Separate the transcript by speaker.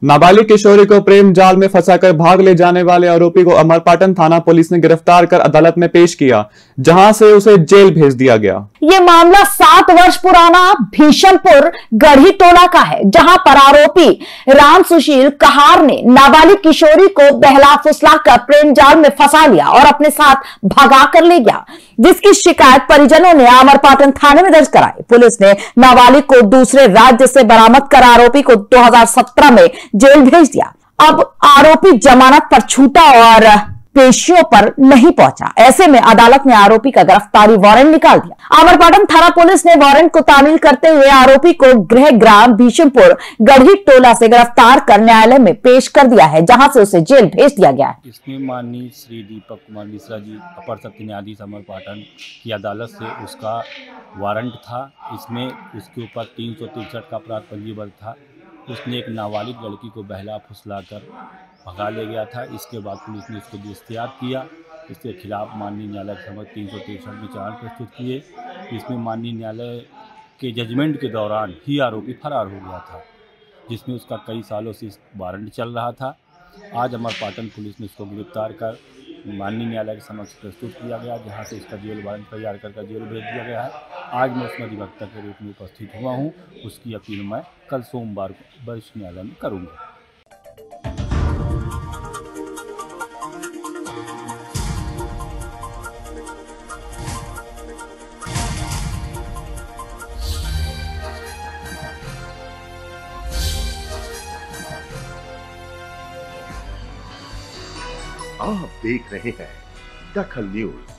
Speaker 1: नाबालिग किशोरी को प्रेम जाल में फंसाकर भाग ले जाने वाले आरोपी को अमरपाटन थाना पुलिस ने गिरफ्तार कर अदालत में पेश किया, जहां से उसे जेल भेज दिया गया।
Speaker 2: ये मामला 7 वर्ष पुराना भीषमपुर गढ़ी टोला का है, जहां पर आरोपी राम सुशील कहार ने नाबालिग किशोरी को बहला फुसलाकर प्रेम जाल में फंसा लिया और अपने साथ भगा कर ले गया, जिसकी शिकायत परिजनों ने अमरपाटन थाने में दर्ज कराई। पुलिस ने नाबालिग को दूसरे राज्य से बरामद कर आरोपी को 2017 में जेल भेज दिया। अब आरोपी जमानत पर छूटा और पेशियों पर नहीं पहुंचा। ऐसे में अदालत ने आरोपी का गिरफ्तारी वारंट निकाल दिया। अमरपाटन थाना पुलिस ने वारंट को तामील करते हुए आरोपी को गृह ग्राम भीषमपुर गढ़ी टोला से गिरफ्तार कर न्यायालय में पेश कर दिया है, जहां से उसे जेल भेज दिया गया है।
Speaker 3: इसमें माननीय श्री दीपक कुमार मिश्रा जी, अपर सत्र न्यायाधीश अमरपाटन की अदालत से उसका वारंट था। इसमें उसके ऊपर 363 का अपराध पंजीबद्ध था। उसने एक नाबालिग लड़की को बहला फुसलाकर भगा ले गया था। इसके बाद पुलिस ने इसको गिरफ्तार किया। इसके खिलाफ माननीय न्यायालय के समक्ष 363 में चालान प्रस्तुत किए। इसमें माननीय न्यायालय के जजमेंट के दौरान ही आरोपी फरार हो गया था, जिसमें उसका कई सालों से वारंट चल रहा था। आज अमरपाटन पुलिस ने इसको गिरफ्तार कर माननीय न्यायालय के समक्ष प्रस्तुत किया गया, जहां से इसका जेल वारंट तैयार कर जेल भेज दिया गया है। आज मैं उसमें अधिवक्ता के रूप में उपस्थित हुआ हूं। उसकी अपील मैं कल सोमवार को वरिष्ठ न्यायालय में करूंगा।
Speaker 4: आप देख रहे हैं दखल न्यूज।